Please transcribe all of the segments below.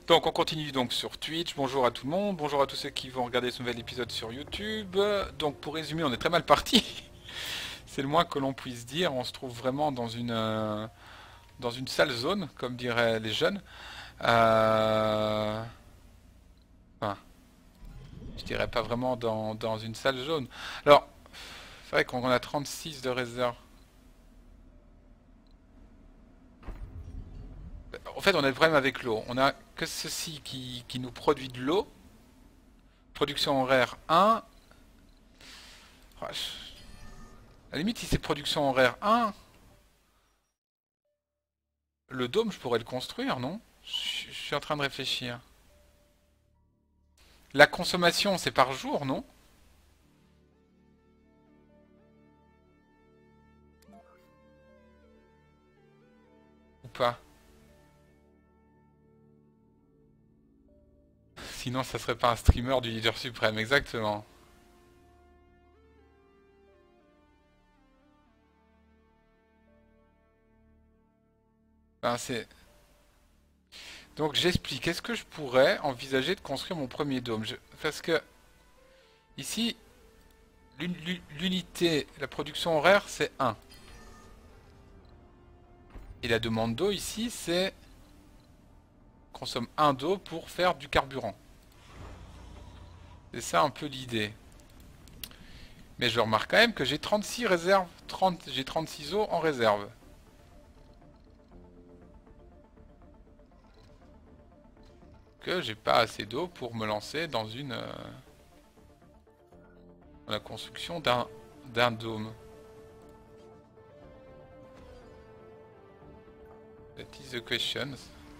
Donc on continue donc sur Twitch, bonjour à tout le monde, bonjour à tous ceux qui vont regarder ce nouvel épisode sur YouTube. Donc pour résumer, on est très mal parti, c'est le moins que l'on puisse dire, on se trouve vraiment dans une sale zone, comme diraient les jeunes. Euh, Enfin, je dirais pas vraiment dans une sale zone. Alors, c'est vrai qu'on a 36 de réserve. En fait, on a le problème avec l'eau. On a que ceci qui nous produit de l'eau. Production horaire 1. Ah, à la limite, si c'est production horaire 1, le dôme, je pourrais le construire, non? Je suis en train de réfléchir. La consommation, c'est par jour, non? Ou pas? Sinon, ça serait pas un streamer du leader suprême, exactement. Ben, c'est... Donc j'explique. Est-ce que je pourrais envisager de construire mon premier dôme? Parce que ici, l'unité, la production horaire, c'est 1. Et la demande d'eau ici, c'est... Consomme 1 d'eau pour faire du carburant. C'est ça un peu l'idée. Mais je remarque quand même que j'ai 36 réserves. J'ai 36 eaux en réserve. Que j'ai pas assez d'eau pour me lancer dans dans la construction d'un dôme. That is the question.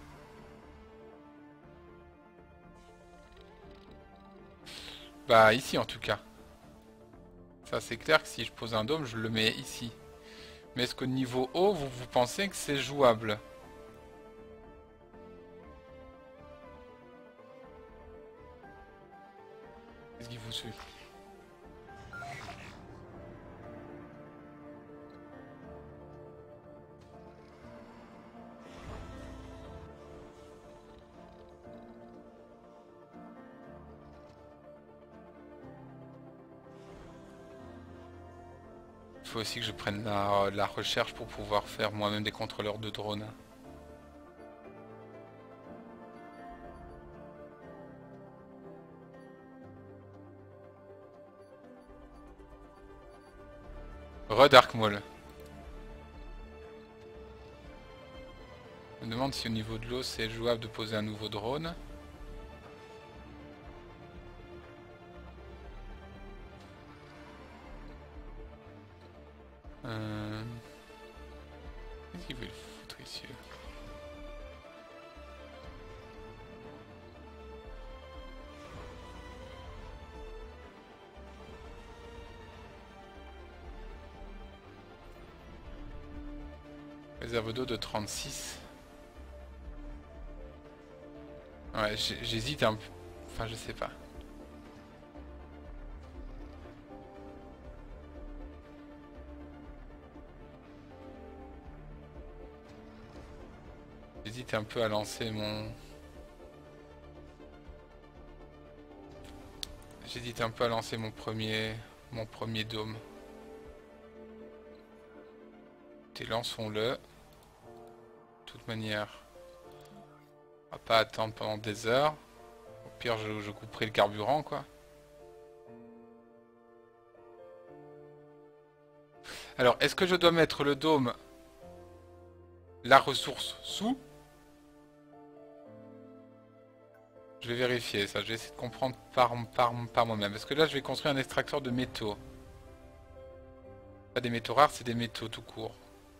Bah ici en tout cas. Ça c'est clair que si je pose un dôme, je le mets ici. Mais est-ce qu'au niveau haut, vous pensez que c'est jouable? Qu'est-ce qui vous suit? Il faut aussi que je prenne la recherche pour pouvoir faire moi-même des contrôleurs de drones. Dark Maul. Je me demande si au niveau de l'eau c'est jouable de poser un nouveau drone. Qu'est-ce qu'il veut le foutre ici? Réserve d'eau de 36. Ouais, j'hésite un peu. Enfin, je sais pas. J'hésite un peu à lancer mon... J'hésite un peu à lancer mon premier dôme. Et lançons-le. De toute manière, on va pas attendre pendant des heures. Au pire, je couperai le carburant, quoi. Alors, est-ce que je dois mettre le dôme, la ressource sous? Je vais vérifier ça, je vais essayer de comprendre par moi-même. Parce que là, je vais construire un extracteur de métaux. Pas des métaux rares, c'est des métaux tout court.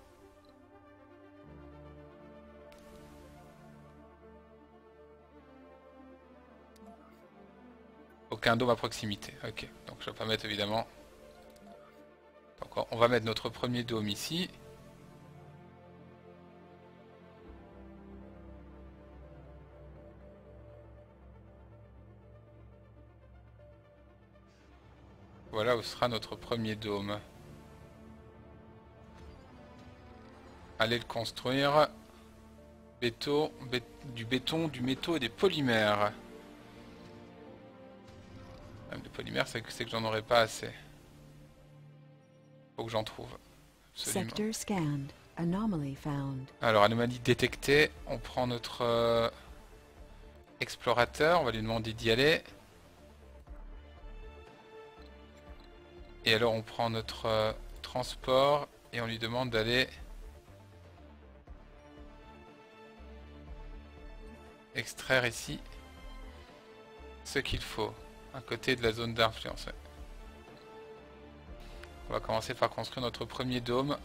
Aucun dôme à proximité. Ok, donc je vais pas mettre évidemment. Donc on va mettre notre premier dôme ici. Voilà où sera notre premier dôme. Allez le construire. Du béton, du métaux et des polymères. Même des polymères, c'est que j'en aurais pas assez. Faut que j'en trouve. Absolument. Sector scanned. Anomaly found. Alors, anomalie détectée. On prend notre explorateur. On va lui demander d'y aller. Et alors, on prend notre transport. Et on lui demande d'aller extraire ici ce qu'il faut. À côté de la zone d'influence. Ouais. On va commencer par construire notre premier dôme.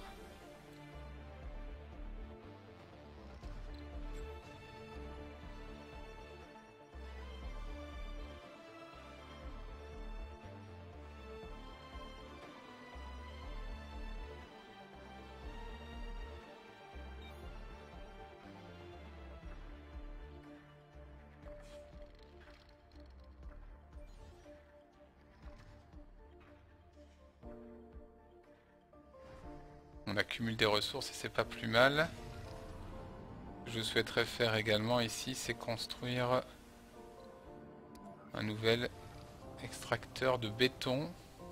On accumule des ressources et c'est pas plus mal. Ce que je souhaiterais faire également ici, c'est construire un nouvel extracteur de béton.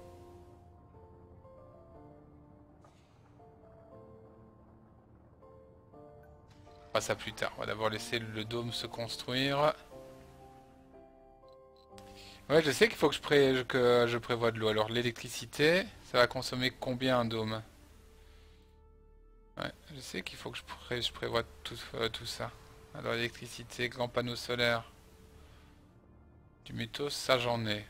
On fera ça plus tard. On va d'abord laisser le dôme se construire. Ouais, je sais qu'il faut que je prévoie de l'eau. Alors l'électricité, ça va consommer combien un dôme? Ouais, je sais qu'il faut que je prévoie tout ça. Alors l'électricité, grands panneaux solaires. Du métaux, ça j'en ai.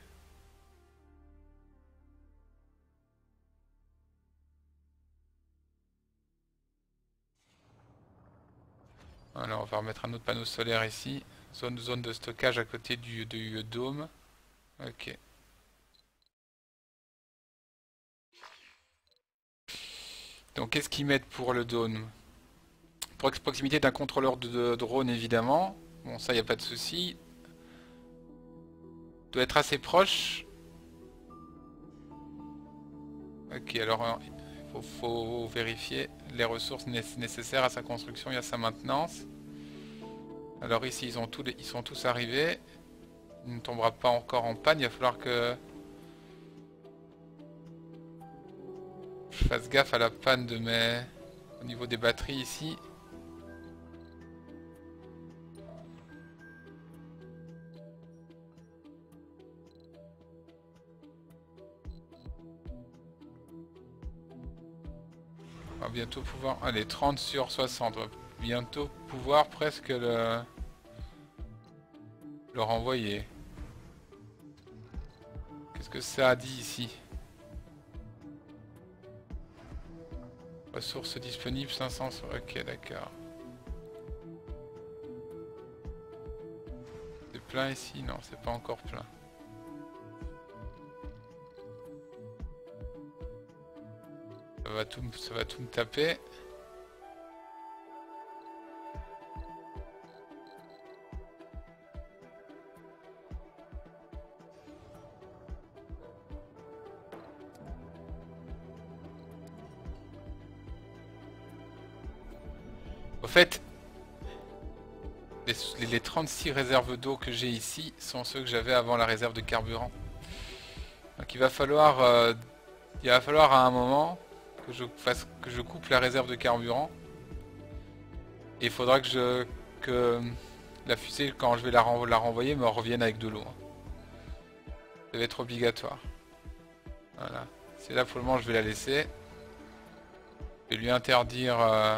Alors on va remettre un autre panneau solaire ici. Zone de stockage à côté du dôme. Ok. Donc qu'est-ce qu'ils mettent pour le dôme? Proximité d'un contrôleur de drone évidemment. Bon ça y a pas de souci. Doit être assez proche. Ok, alors il faut vérifier les ressources nécessaires à sa construction et à sa maintenance. Alors ici ils sont tous arrivés. Il ne tombera pas encore en panne. Il va falloir que je fasse gaffe à la panne de au niveau des batteries ici. On va bientôt pouvoir... Allez, 30 sur 60. On va bientôt pouvoir presque le renvoyer. Qu'est-ce que ça a dit ici? Ressources disponibles 500. Ok, d'accord. C'est plein ici? Non, c'est pas encore plein. Ça va tout me taper. Au fait, les 36 réserves d'eau que j'ai ici sont ceux que j'avais avant la réserve de carburant. Donc il va falloir à un moment que je coupe la réserve de carburant. Et il faudra que la fusée, quand je vais la renvoyer, me revienne avec de l'eau. Ça va être obligatoire. Voilà. C'est là pour le moment je vais la laisser. Je vais lui interdire...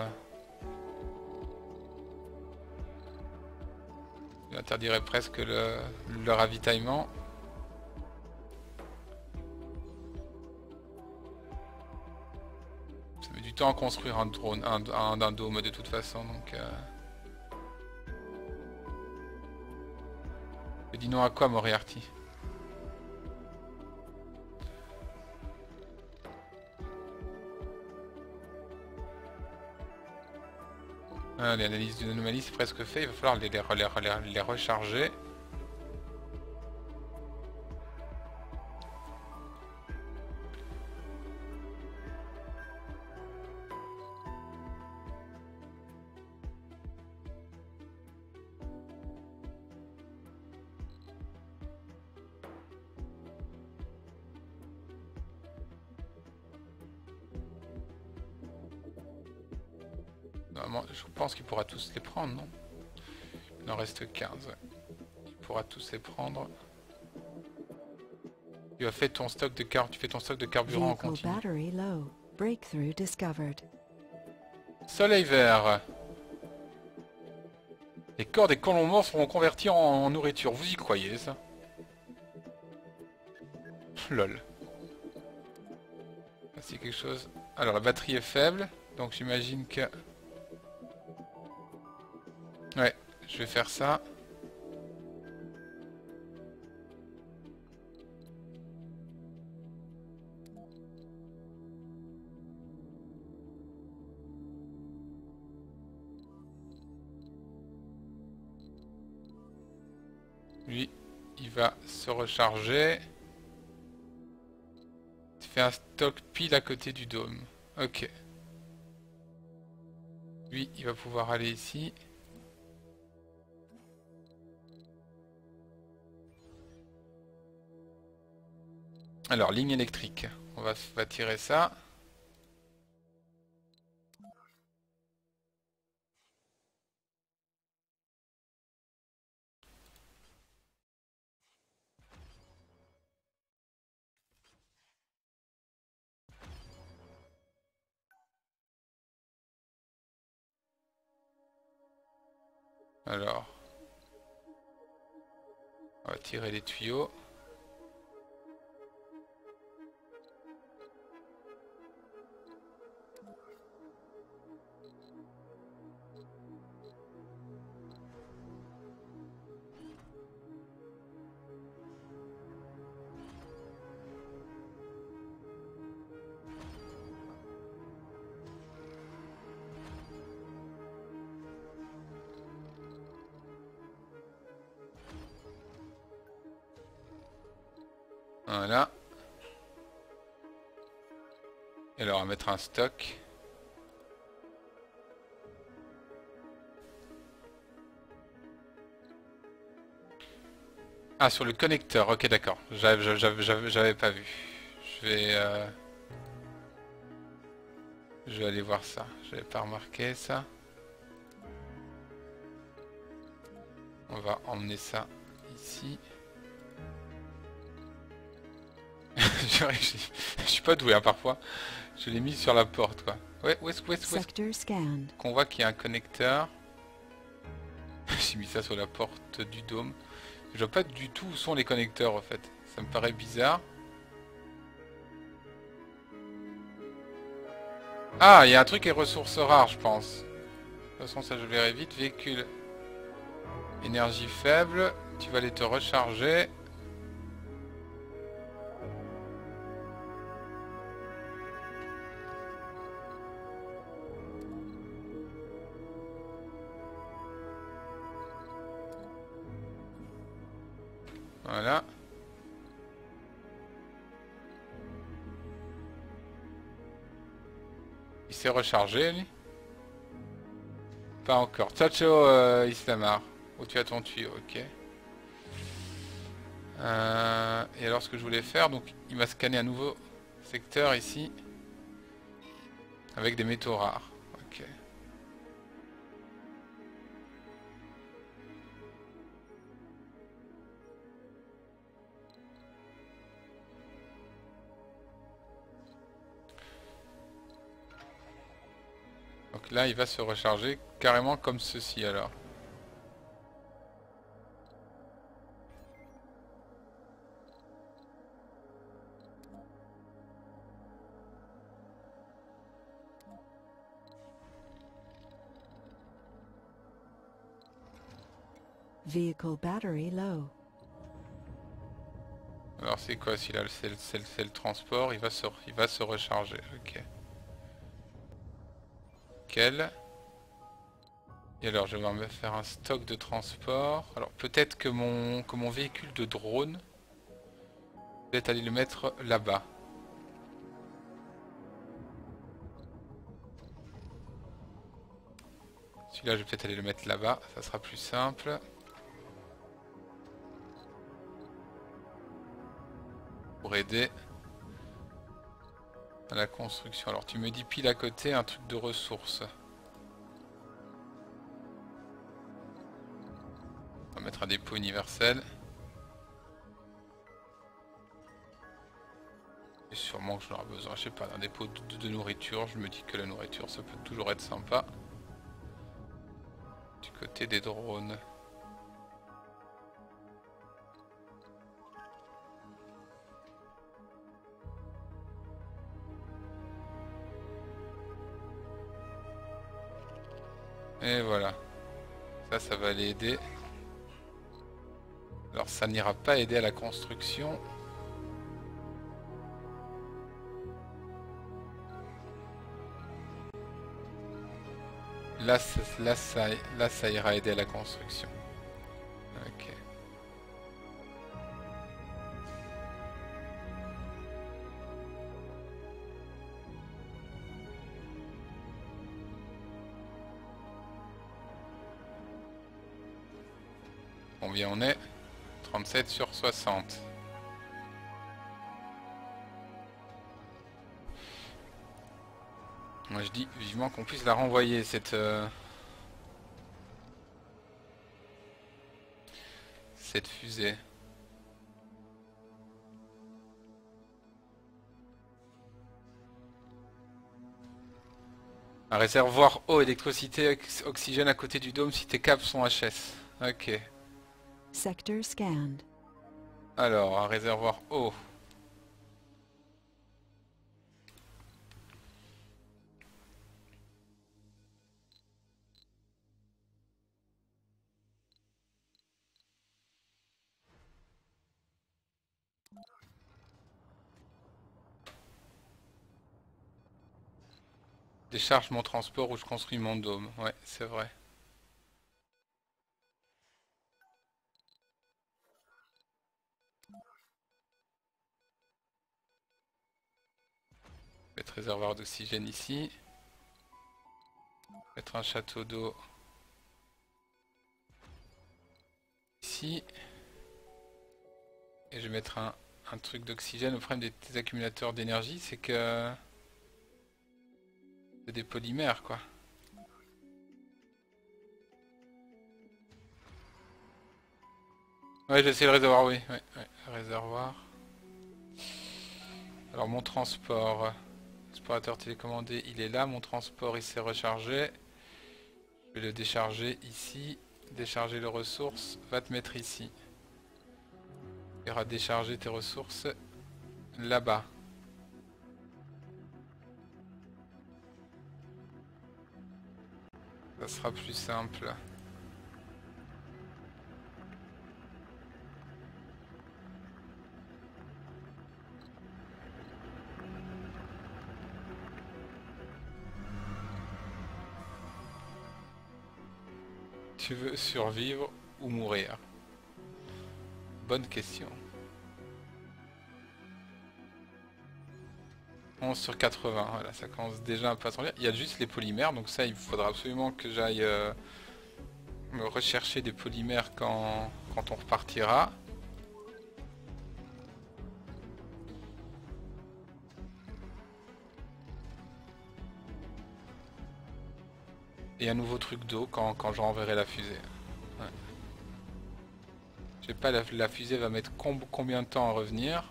je lui interdirai presque le ravitaillement. Ça met du temps à construire un drone, un dôme de toute façon, donc... Je dis non à quoi, Moriarty? Ah, les analyses d'une anomalie, c'est presque fait. Il va falloir les recharger. Normalement, je pense qu'il pourra tous les prendre, non? Il en reste 15. Ouais. Il pourra tous les prendre. Tu as fait ton stock de tu fais ton stock de carburant en Vehicle continu. battery low. Breakthrough discovered. Soleil vert. Les corps des colons morts seront convertis en nourriture. Vous y croyez, ça? Lol. C'est quelque chose... Alors, la batterie est faible. Donc, j'imagine que... Ouais, je vais faire ça. Lui, il va se recharger. Tu fais un stock pile à côté du dôme. Ok. Lui, il va pouvoir aller ici. Alors, ligne électrique. On va tirer ça. Alors, on va tirer les tuyaux. Voilà. Et alors, on va mettre un stock. Ah, sur le connecteur. Ok, d'accord. J'avais pas vu. Je vais... Je vais aller voir ça. J'avais pas remarqué ça. On va emmener ça ici. Je suis pas doué hein, parfois. Je l'ai mis sur la porte quoi. Ouais, où est-ce Sector scanned. qu'on voit qu'il y a un connecteur. J'ai mis ça sur la porte du dôme. Je vois pas du tout où sont les connecteurs en fait. Ça me paraît bizarre. Ah, il y a un truc et ressources rares je pense. De toute façon ça je verrai vite. Véhicule. Énergie faible. Tu vas aller te recharger. Voilà. Il s'est rechargé lui. Pas encore. Ciao ciao Islamar. Où tu as ton tuyau, ok. Et alors ce que je voulais faire, donc il m'a scanné un nouveau secteur ici. Avec des métaux rares. Ok. Donc là il va se recharger carrément comme ceci alors. Vehicle battery low. Alors c'est quoi si là c'est le transport, il va se recharger, ok. Quel? Et alors je vais me faire un stock de transport. Alors peut-être que mon véhicule de drone, peut-être aller le mettre là-bas. Celui-là je vais peut-être aller le mettre là-bas, ça sera plus simple. Pour aider à la construction. Alors tu me dis pile à côté un truc de ressources. On va mettre un dépôt universel. Et sûrement que j'en aurai besoin, je sais pas, d'un dépôt de nourriture. Je me dis que la nourriture, ça peut toujours être sympa. Du côté des drones. Et voilà. Ça va aller aider. Alors ça n'ira pas aider à la construction. Là, ça ira aider à la construction. Ok. Combien on est? 37 sur 60. Moi je dis vivement qu'on puisse la renvoyer cette fusée. Un réservoir eau, électricité, oxygène à côté du dôme si tes câbles sont HS. Ok. Sector scanned. Alors, un réservoir eau. Décharge mon transport où je construis mon dôme. Ouais, c'est vrai. Mettre réservoir d'oxygène ici. Mettre un château d'eau ici. Et je vais mettre un truc d'oxygène. Le problème des accumulateurs d'énergie, c'est que c'est des polymères, quoi. Ouais, j'ai essayé le réservoir, oui. Ouais, réservoir. Alors, mon transport. Explorateur télécommandé, il est là. Mon transport, il s'est rechargé. Je vais le décharger ici. Décharger les ressources. Va te mettre ici. Il ira décharger tes ressources là-bas. Ça sera plus simple. Tu veux survivre ou mourir? Bonne question. 11 sur 80, voilà, ça commence déjà un peu à s'enlever. Il y a juste les polymères, donc ça il faudra absolument que j'aille me rechercher des polymères quand on repartira. Et un nouveau truc d'eau quand je renverrai la fusée. Ouais. Je sais pas, la fusée va mettre combien de temps à revenir.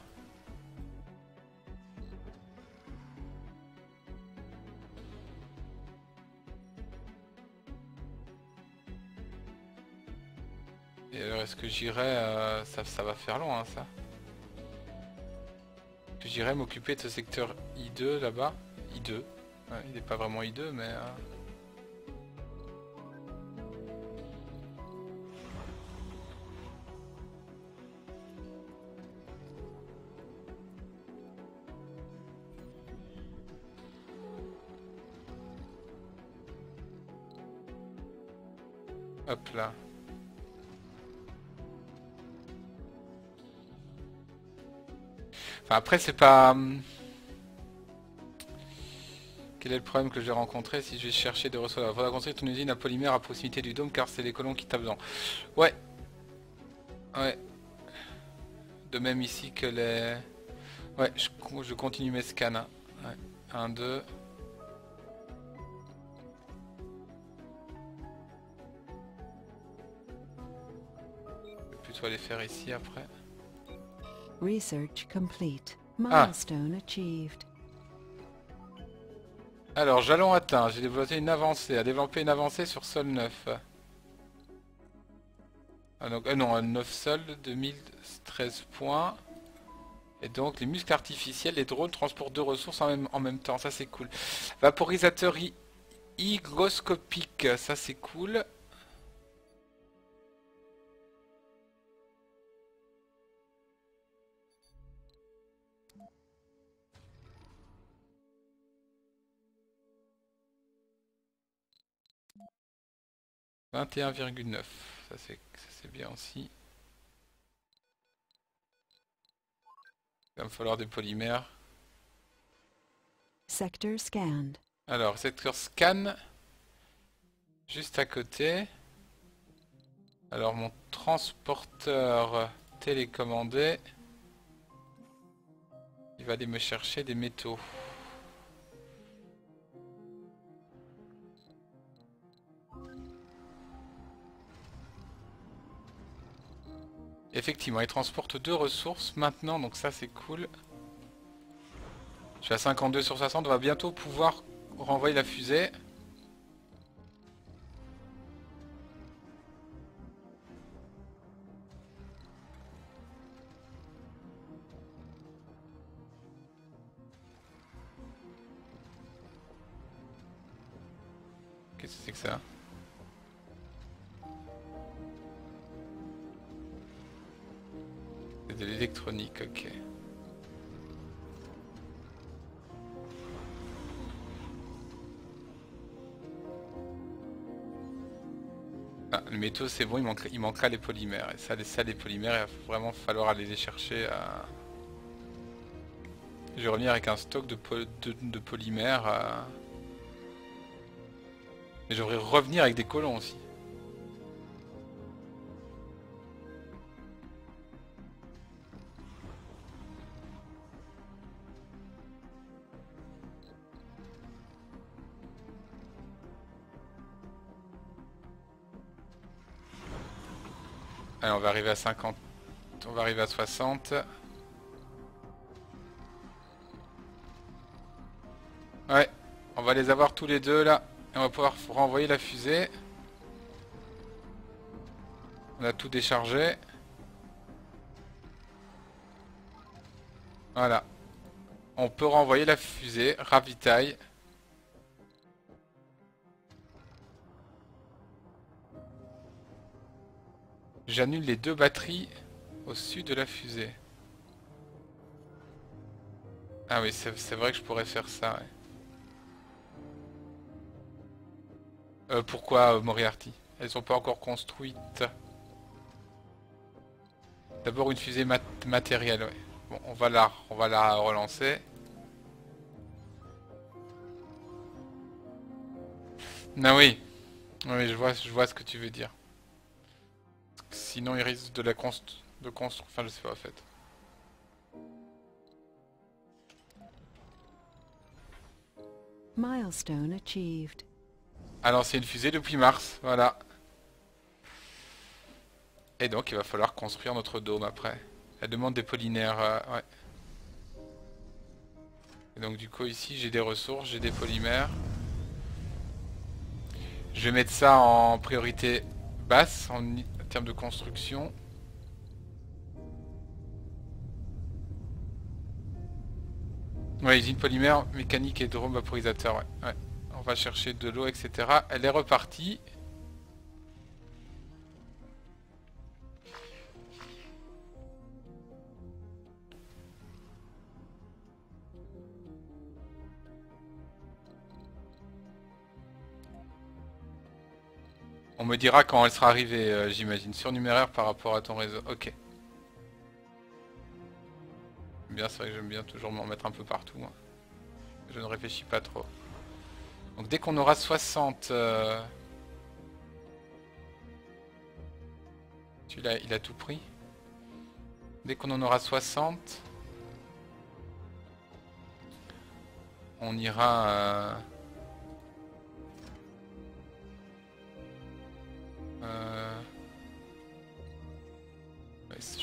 Et alors est-ce que j'irai... ça va faire long, hein, ça. Est-ce que j'irai m'occuper de ce secteur I2 là-bas? I2. Ouais, il n'est pas vraiment I2, mais... Hop là. Enfin, après, c'est pas... Quel est le problème que j'ai rencontré si je vais chercher des ressources? Il faudra construire une usine à polymère à proximité du dôme car c'est les colons qui tapent dedans. Ouais. Ouais. De même ici que les... Ouais, je continue mes scans. Hein. Ouais. 1, 2... plutôt aller faire ici après. Research complete. Ah. Milestone achieved. Alors, jalon atteint. J'ai développé une avancée. À développer une avancée sur sol 9. Ah, donc, non, 9 sol, 2013 points. Et donc, les muscles artificiels, les drones transportent 2 ressources en même temps. Ça, c'est cool. Vaporisateur hygroscopique. Ça, c'est cool. « 21,9 ». Ça, c'est bien aussi. Il va me falloir des polymères. Sector scanned. Alors, secteur scan. Juste à côté. Alors, mon transporteur télécommandé. Il va aller me chercher des métaux. Effectivement, il transporte 2 ressources maintenant, donc ça c'est cool. Je suis à 52 sur 60, on va bientôt pouvoir renvoyer la fusée. Qu'est-ce que c'est que ça? C'est de l'électronique, ok. Ah, le métaux c'est bon, il manquera les polymères. Et ça, les polymères, il va vraiment falloir aller les chercher à... Je vais revenir avec un stock de polymères. Mais je devrais revenir avec des colons aussi. Allez, on va arriver à 50. On va arriver à 60. Ouais, on va les avoir tous les deux là. Et on va pouvoir renvoyer la fusée. On a tout déchargé. Voilà. On peut renvoyer la fusée. Ravitaille. J'annule les 2 batteries au sud de la fusée. Ah oui, c'est vrai que je pourrais faire ça. Ouais. Pourquoi Moriarty? Elles sont pas encore construites. D'abord une fusée matérielle, ouais. Bon, on va la relancer. Ah oui. Oui, je vois ce que tu veux dire. Sinon, il risque de construire. Enfin, je sais pas en fait. Milestone achieved. Alors, c'est une fusée depuis mars, voilà. Et donc, il va falloir construire notre dôme après. Elle demande des polymères, ouais. Et donc, du coup, ici, j'ai des ressources, j'ai des polymères. Je vais mettre ça en priorité basse, en termes de construction. Ouais, usine polymère, mécanique et drone vaporisateur, ouais. Ouais. On va chercher de l'eau, etc. Elle est repartie. On me dira quand elle sera arrivée, j'imagine. Surnuméraire par rapport à ton réseau. Ok. Bien, c'est vrai que j'aime bien toujours m'en mettre un peu partout. Hein. Je ne réfléchis pas trop. Donc dès qu'on aura 60... Celui-là, il a tout pris. Dès qu'on en aura 60... On ira...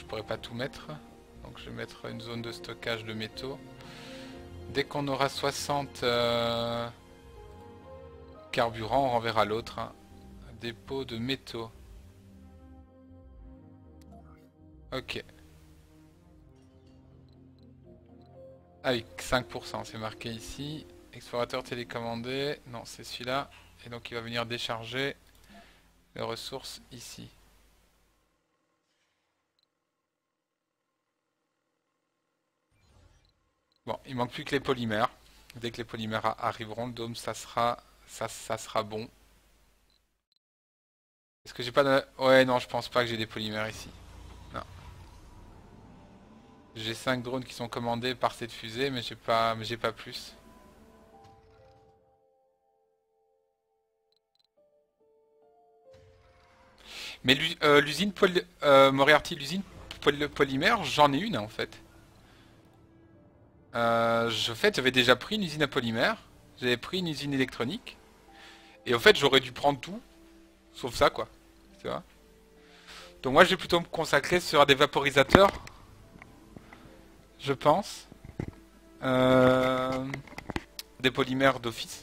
pourrais pas tout mettre. Donc je vais mettre une zone de stockage de métaux. Dès qu'on aura 60 carburant, on renverra l'autre. Hein. Dépôt de métaux. Ok. Ah oui, 5%, c'est marqué ici. Explorateur télécommandé. Non, c'est celui-là. Et donc il va venir décharger les ressources ici. Bon, il manque plus que les polymères. Dès que les polymères arriveront, le dôme, ça sera bon. Est-ce que j'ai pas de... Ouais, non, je pense pas que j'ai des polymères ici. Non. J'ai 5 drones qui sont commandés par cette fusée, mais j'ai pas plus. Mais l'usine Moriarty, l'usine polymère, j'en ai une en fait. En fait, j'avais déjà pris une usine à polymère, j'avais pris une usine électronique, et en fait, j'aurais dû prendre tout, sauf ça quoi. Tu vois. Donc moi, je vais plutôt me consacrer sur des vaporisateurs, je pense. Des polymères d'office.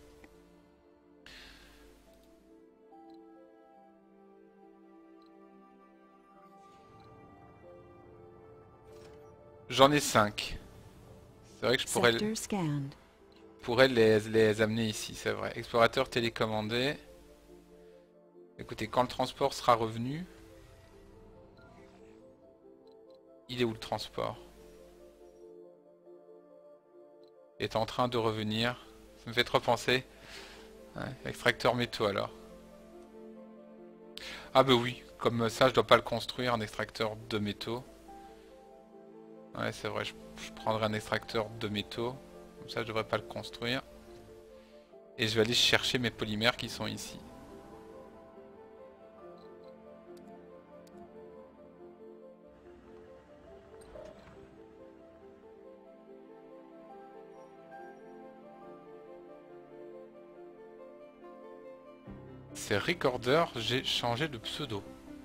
J'en ai 5. C'est vrai que je Sector scanned. pourrais les amener ici, c'est vrai. Explorateur télécommandé. Écoutez, quand le transport sera revenu... Il est où le transport? Il est en train de revenir. Ça me fait trop penser. Ouais, extracteur métaux alors. Ah bah oui, comme ça je dois pas le construire, un extracteur de métaux. Ouais c'est vrai, je prendrai un extracteur de métaux. Comme ça je devrais pas le construire. Et je vais aller chercher mes polymères qui sont ici. C'est Recorder, j'ai changé de pseudo.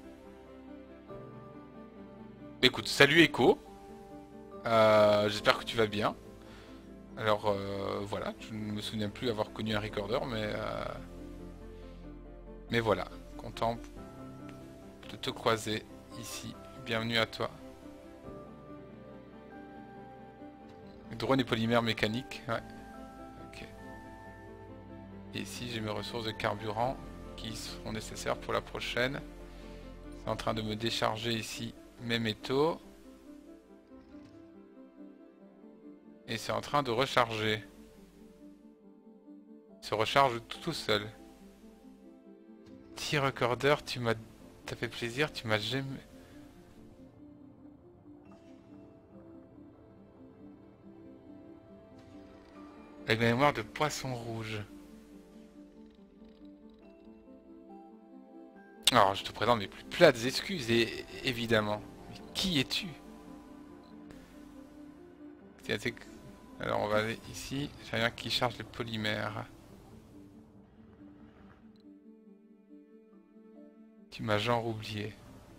Écoute, salut Echo. J'espère que tu vas bien. Alors voilà, je ne me souviens plus avoir connu un Recorder, mais voilà, content de te croiser ici. Bienvenue à toi. Drone et polymères mécaniques, ouais. Ok. Et ici j'ai mes ressources de carburant qui seront nécessaires pour la prochaine. C'est en train de me décharger ici mes métaux. Et c'est en train de recharger. Il se recharge tout seul. Petit recorder, t'as fait plaisir, tu m'as jamais... Avec la mémoire de poisson rouge. Alors, je te présente mes plus plates excuses, et évidemment. Mais qui es-tu? Alors, on va aller ici. J'ai rien qui charge les polymères. Tu m'as genre oublié.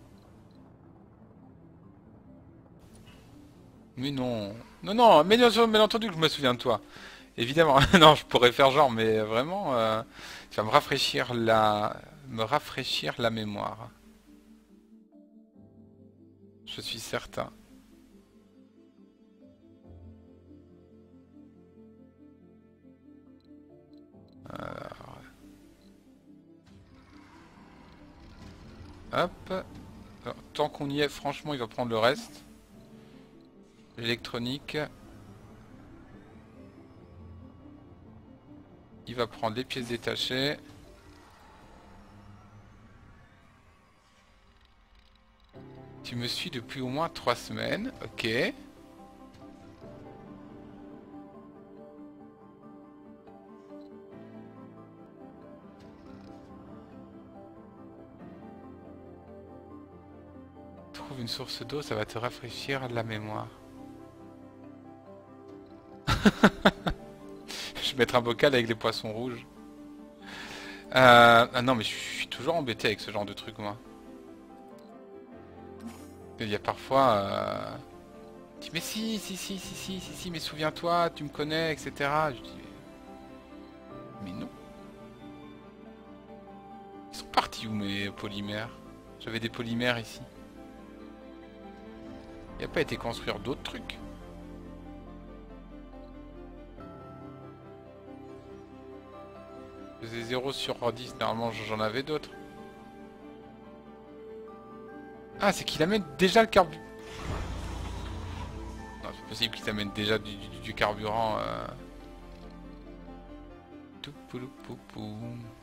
Mais non. Non, non, mais bien entendu que je me souviens de toi. Évidemment. Non, je pourrais faire genre, mais vraiment, tu vas me rafraîchir la mémoire. Je suis certain. Alors, hop. Alors, tant qu'on y est, franchement, il va prendre le reste. L'électronique. Il va prendre les pièces détachées. Tu me suis depuis au moins 3 semaines. Ok. Trouve une source d'eau, ça va te rafraîchir la mémoire. Je vais mettre un bocal avec les poissons rouges. Ah non, mais je suis toujours embêté avec ce genre de truc, moi. Il y a parfois... Je dis, mais si, mais souviens-toi, tu me connais, etc. Je dis, mais non. Ils sont partis où mes polymères? J'avais des polymères ici. Il n'y a pas été construire d'autres trucs. Je faisais 0 sur 10, normalement j'en avais d'autres. Ah, c'est qu'il amène déjà le carburant. Non, c'est possible qu'il amène déjà du carburant. Tout poulou poupou.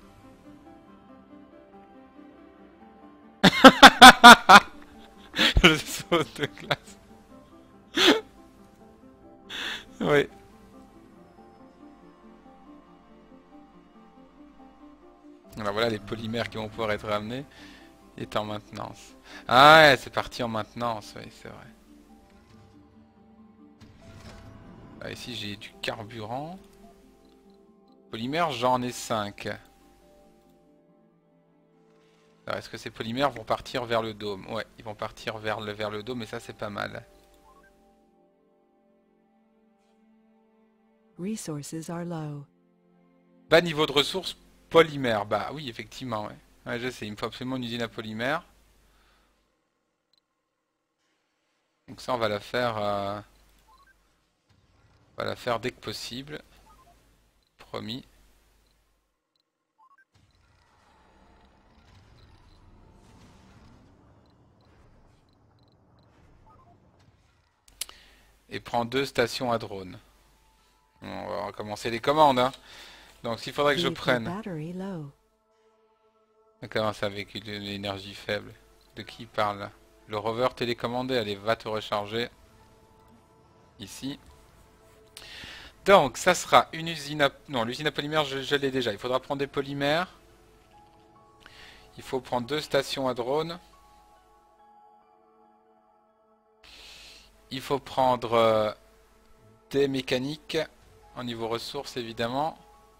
Le saut de glace. Oui. Alors voilà les polymères qui vont pouvoir être ramenés. Il est en maintenance. Ah ouais, c'est parti en maintenance, oui, c'est vrai. Ah, ici j'ai du carburant. Polymères, j'en ai 5. Alors est-ce que ces polymères vont partir vers le dôme? Ouais, ils vont partir vers le dôme et ça c'est pas mal. Resources are low. Bas niveau de ressources, polymères. Bah oui, effectivement, ouais. Ouais, je sais, il me faut absolument une usine à polymères. Donc ça, on va la faire... on va la faire dès que possible. Promis. Et prends 2 stations à drone. On va recommencer les commandes, hein. Donc s'il faudrait que je Vehicle prenne... battery low. Comment ça avec l'énergie faible? De qui il parle là? Le rover télécommandé, allez, va te recharger. Ici. Donc, ça sera une usine à... Non, l'usine à polymères, je l'ai déjà. Il faudra prendre des polymères. Il faut prendre 2 stations à drone. Il faut prendre des mécaniques. En niveau ressources, évidemment.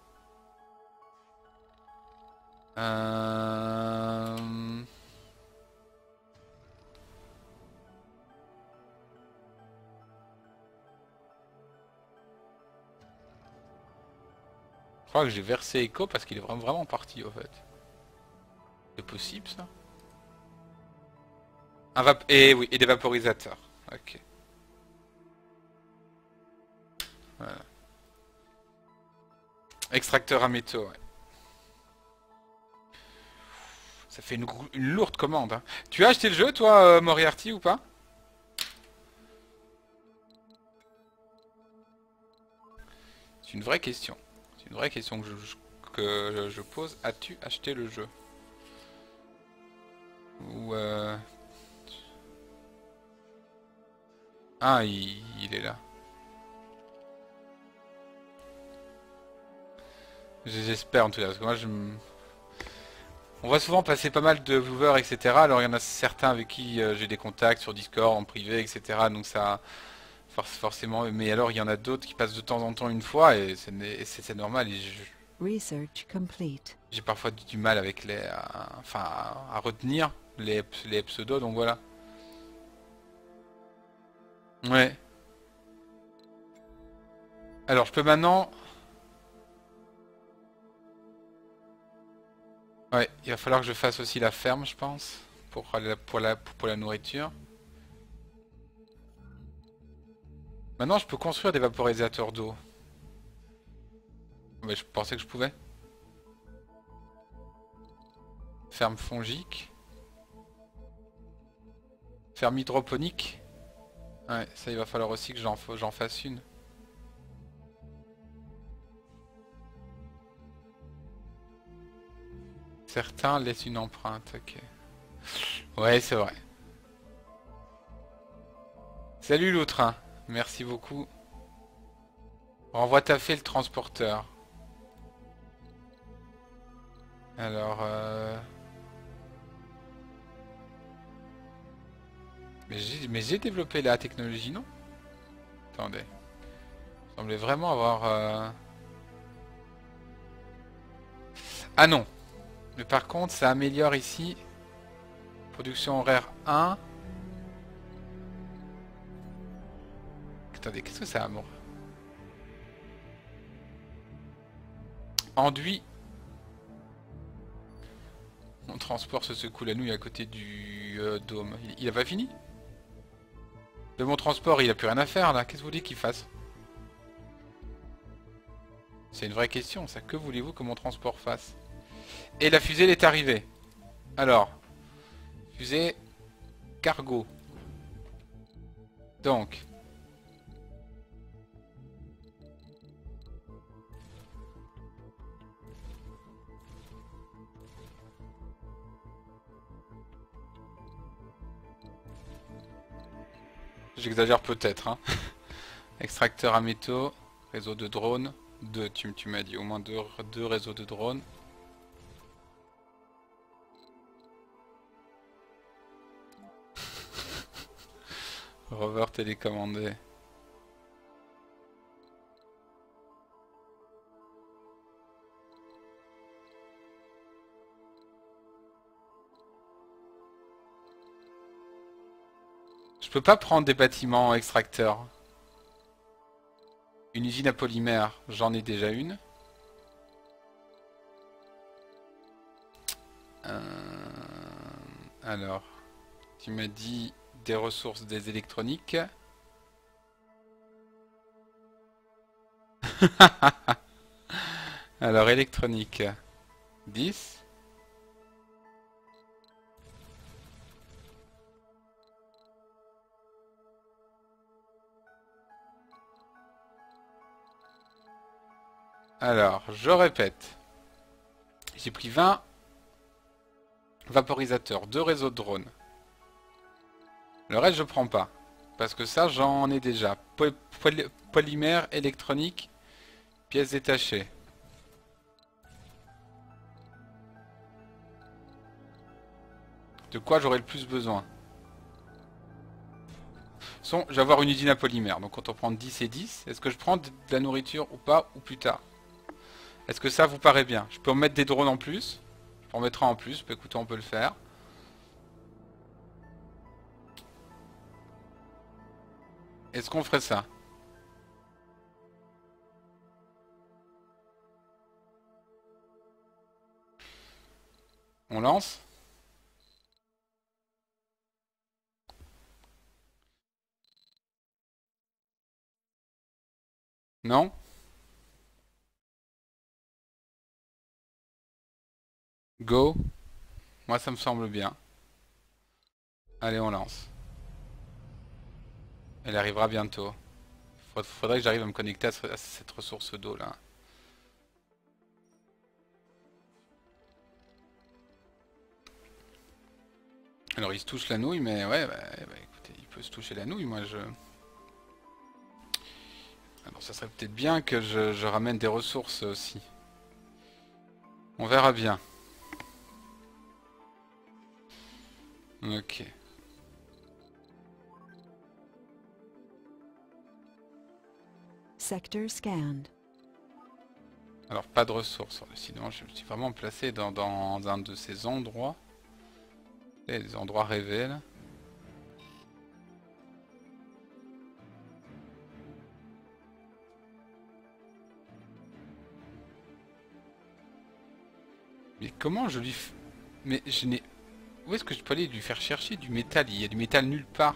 Je crois que j'ai versé Echo parce qu'il est vraiment parti, au fait. C'est possible, ça? Et oui, et des vaporisateurs. Ok. Voilà. Extracteur à métaux, ouais. Ça fait une lourde commande, hein. Tu as acheté le jeu, toi, Moriarty, ou pas? C'est une vraie question. C'est une vraie question que je pose. As-tu acheté le jeu? Ou Ah, il est là. J'espère en tout cas, parce que moi on voit souvent passer pas mal de viewers, etc. Alors il y en a certains avec qui j'ai des contacts sur Discord, en privé, etc. Donc ça... Forcément, mais alors il y en a d'autres qui passent de temps en temps une fois et c'est normal. Et Research complete. j'ai parfois du mal avec enfin, à retenir les pseudos, donc voilà. Ouais. Alors je peux maintenant... Ouais, il va falloir que je fasse aussi la ferme, je pense, pour la nourriture. Maintenant, je peux construire des vaporisateurs d'eau. Mais je pensais que je pouvais. Ferme fongique. Ferme hydroponique. Ouais, ça il va falloir aussi que j'en fasse une. Certains laissent une empreinte, ok. Ouais, c'est vrai. Salut l'outre, merci beaucoup. Renvoie taffer le transporteur. Alors, mais j'ai développé la technologie, non? Attendez. Il semblait vraiment avoir... Ah non. Mais par contre, ça améliore ici. Production horaire 1. Attendez, qu'est-ce que ça a, amour? Enduit. Mon transport se secoue la nouille à côté du dôme. Il a pas fini? De mon transport, il a plus rien à faire là. Qu'est-ce que vous voulez qu'il fasse? C'est une vraie question ça. Que voulez-vous que mon transport fasse? Et la fusée, elle est arrivée. Alors, fusée cargo. Donc. J'exagère peut-être, hein. Extracteur à métaux, réseau de drones. Deux, tu m'as dit au moins deux réseaux de drones. Rover télécommandé. Je peux pas prendre des bâtiments extracteurs. Une usine à polymère, j'en ai déjà une. Alors, tu m'as dit des ressources des électroniques. Alors, électronique, 10. Alors, je répète. J'ai pris 20 vaporisateurs, 2 réseaux de drones. Le reste, je prends pas. Parce que ça, j'en ai déjà. Polymère, électronique, pièces détachées. De quoi j'aurai le plus besoin? Je vais avoir une usine à polymère. Donc, quand on prend 10 et 10, est-ce que je prends de la nourriture ou pas, ou plus tard? Est-ce que ça vous paraît bien? Je peux en mettre des drones en plus. Je peux en mettre un en plus. Bah, écoutez, on peut le faire. Est-ce qu'on ferait ça? On lance? Non? Go? Moi, ça me semble bien. Allez, on lance. Elle arrivera bientôt. Faudrait que j'arrive à me connecter à cette ressource d'eau là. Alors il se touche la nouille, mais ouais, bah, écoutez, il peut se toucher la nouille, moi je... Alors ça serait peut-être bien que je ramène des ressources aussi. On verra bien. Ok. Sector scanned. Alors pas de ressources, sinon je me suis vraiment placé dans un de ces endroits. Les endroits rêvés là. Mais comment je lui... Mais je n'ai... Où est-ce que je peux aller lui faire chercher du métal? Il y a du métal nulle part.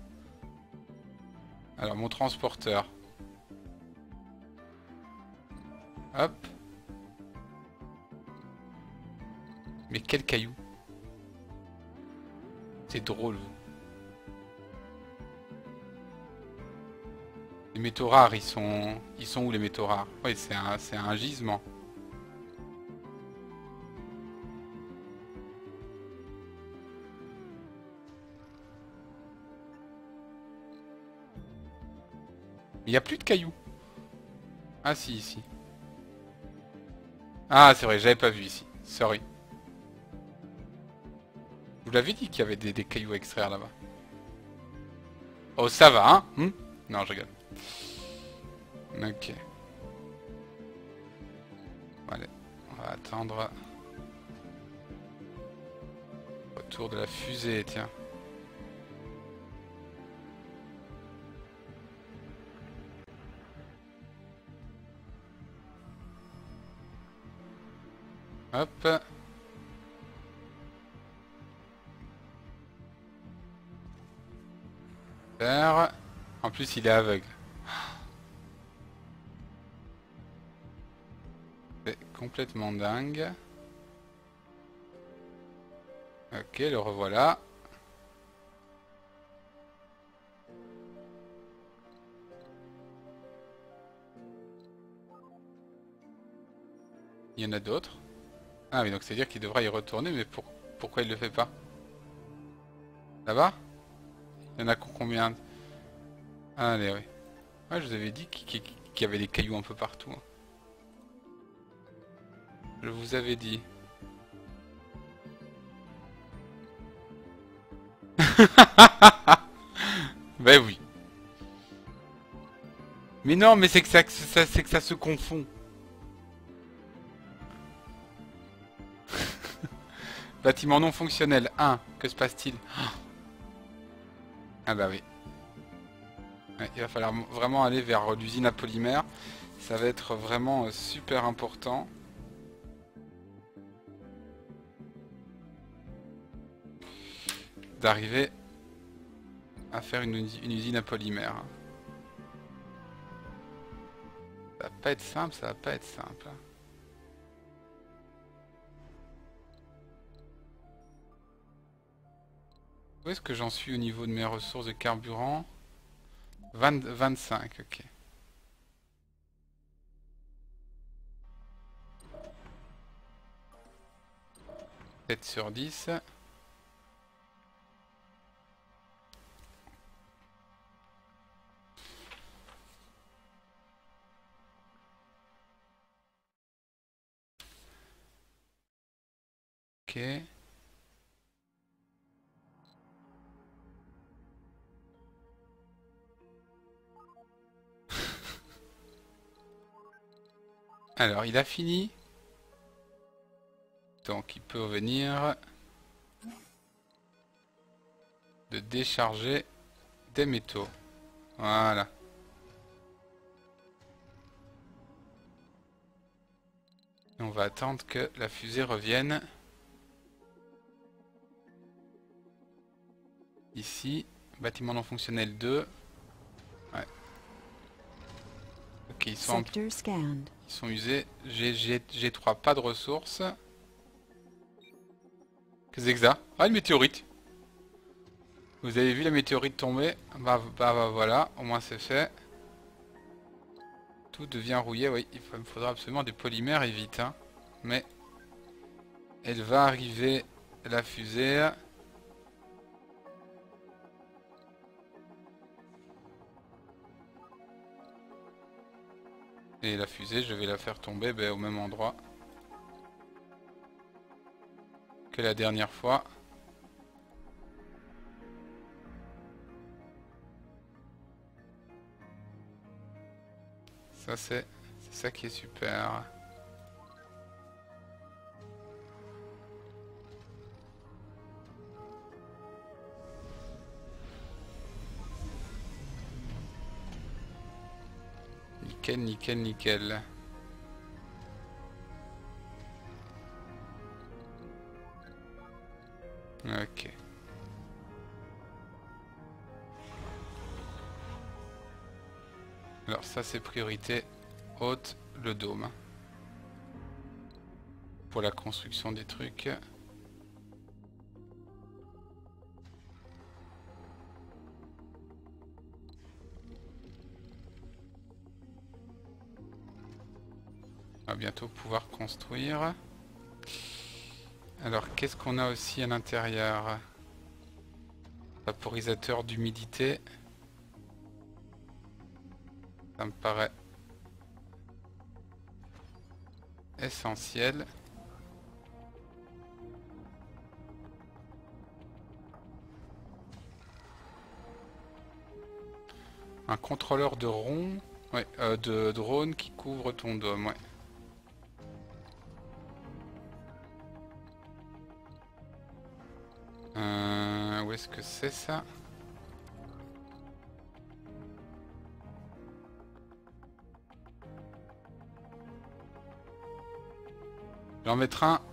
Alors mon transporteur. Hop. Mais quel caillou. C'est drôle. Les métaux rares, ils sont où les métaux rares? Oui, c'est un gisement. Il n'y a plus de cailloux. Ah si, ici. Ah c'est vrai, j'avais pas vu ici. Sorry. Vous l'avez dit qu'il y avait des cailloux à extraire là-bas. Oh ça va, hein Non, je rigole. Ok. Allez, on va attendre. Retour de la fusée, tiens. Hop. Super. En plus, il est aveugle. C'est complètement dingue. Ok, le revoilà. Il y en a d'autres. Ah oui, donc c'est-à-dire qu'il devra y retourner, mais pourquoi il le fait pas? Là-bas? Il y en a combien? Allez, oui. Ouais, je vous avais dit qu'il y avait des cailloux un peu partout. Hein. Je vous avais dit. Ben oui. Mais non, mais c'est que c'est que ça se confond. Bâtiment non fonctionnel 1. Que se passe-t-il? Ah bah oui. Ouais, il va falloir vraiment aller vers l'usine à polymère. Ça va être vraiment super important. D'arriver à faire une usine à polymère. Ça va pas être simple, ça va pas être simple. Où est-ce que j'en suis au niveau de mes ressources de carburant? 25, ok. 7 sur 10. Ok. Alors, il a fini. Donc, il peut venir de décharger des métaux. Voilà. Et on va attendre que la fusée revienne. Ici. Bâtiment non fonctionnel 2. Ouais. Ok, ils sont usés. G3, pas de ressources. Qu'est-ce que c'est que ça? Ah, une météorite. Vous avez vu la météorite tomber? Bah, voilà, au moins c'est fait. Tout devient rouillé, oui. Il me faudra absolument des polymères et vite. Hein. Mais elle va arriver, la fusée. Et la fusée, je vais la faire tomber au même endroit que la dernière fois. Ça c'est ça qui est super. Nickel, nickel, nickel. Ok. Alors ça c'est priorité haute, le dôme. Pour la construction des trucs. On va bientôt pouvoir construire. Alors qu'est-ce qu'on a aussi à l'intérieur? Vaporisateur d'humidité. Ça me paraît essentiel. Un contrôleur de rond, ouais, de drone qui couvre ton dôme, ouais. Où est-ce que c'est ça? vais en mettre un.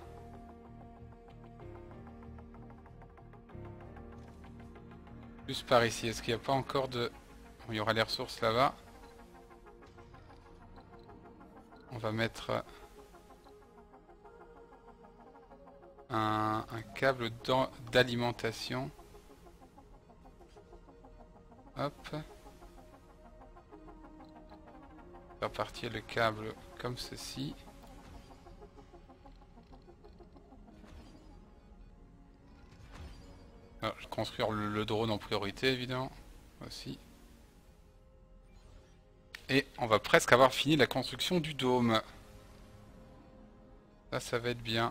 Plus par ici. Est-ce qu'il n'y a pas encore de... Il y aura les ressources là-bas. On va mettre un câble d'alimentation. Hop. Faire partir le câble comme ceci. Alors, je vais construire le drone en priorité évidemment aussi. Et on va presque avoir fini la construction du dôme. Ça va être bien.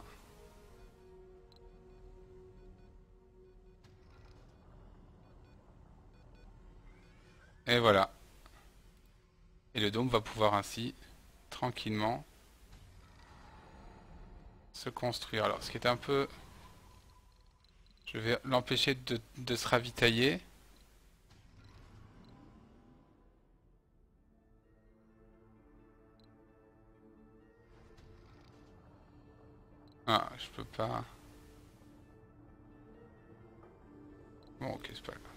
Et voilà. Et le dôme va pouvoir ainsi, tranquillement, se construire. Alors, ce qui est un peu... Je vais l'empêcher de se ravitailler. Ah, je peux pas... Bon, ok, c'est pas grave.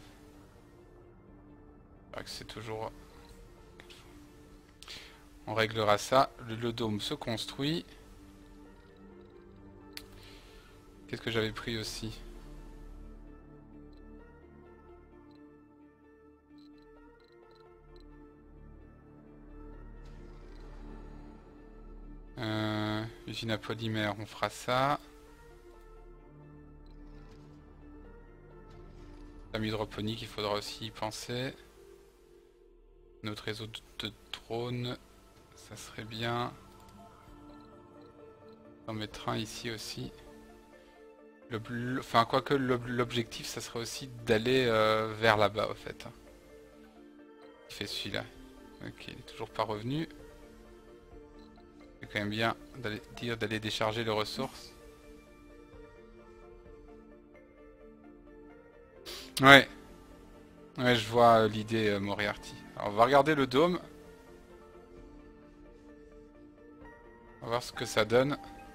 C'est toujours... On réglera ça. Le dôme se construit. Qu'est-ce que j'avais pris aussi? Usine à polymère, on fera ça. Ferme hydroponique, il faudra aussi y penser. Notre réseau de drones, ça serait bien. On en mettra un ici aussi. Enfin, quoique l'objectif, ça serait aussi d'aller vers là-bas, au fait. Il fait celui-là. Ok, il est toujours pas revenu. C'est quand même bien d'aller décharger les ressources. Ouais. Ouais, je vois l'idée, Moriarty. Alors, on va regarder le dôme. On va voir ce que ça donne.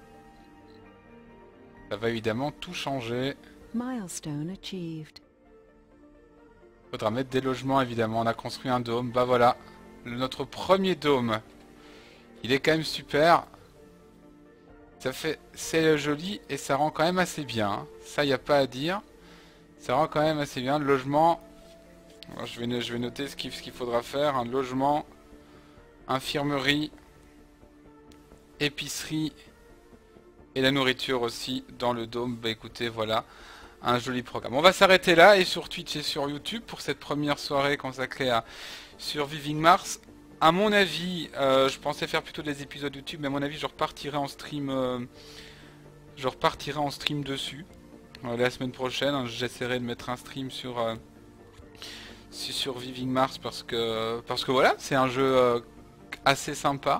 Ça va évidemment tout changer. Milestone achieved. Faudra mettre des logements évidemment. On a construit un dôme. Bah voilà. Notre premier dôme. Il est quand même super. Ça fait... C'est joli et ça rend quand même assez bien. Hein. Ça, il n'y a pas à dire. Ça rend quand même assez bien. Le logement... Alors, je vais noter ce qu'il faudra faire. Un logement, infirmerie, épicerie et la nourriture aussi dans le dôme. Bah écoutez, voilà. Un joli programme. On va s'arrêter là et sur Twitch et sur YouTube pour cette première soirée consacrée à Surviving Mars. À mon avis, je pensais faire plutôt des épisodes YouTube, mais à mon avis, je repartirai en stream. Je repartirai en stream dessus la semaine prochaine. Hein, j'essaierai de mettre un stream sur Surviving Mars parce que voilà, c'est un jeu assez sympa.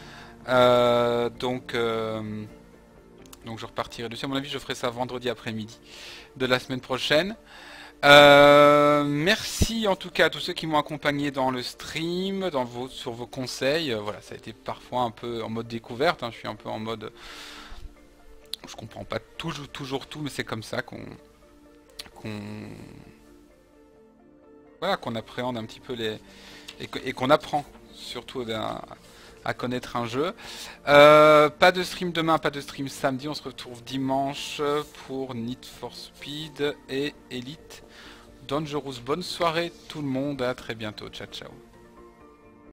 Donc je repartirai dessus. À mon avis, je ferai ça vendredi après-midi de la semaine prochaine. Merci en tout cas à tous ceux qui m'ont accompagné dans le stream, sur vos conseils. Voilà, ça a été parfois un peu en mode découverte. Hein, je suis un peu en mode, je comprends pas toujours tout, mais c'est comme ça qu'on appréhende un petit peu et qu'on apprend surtout à connaître un jeu. Pas de stream demain, pas de stream samedi. On se retrouve dimanche pour Need for Speed et Elite Dangerous. Bonne soirée tout le monde, à très bientôt. Ciao ciao.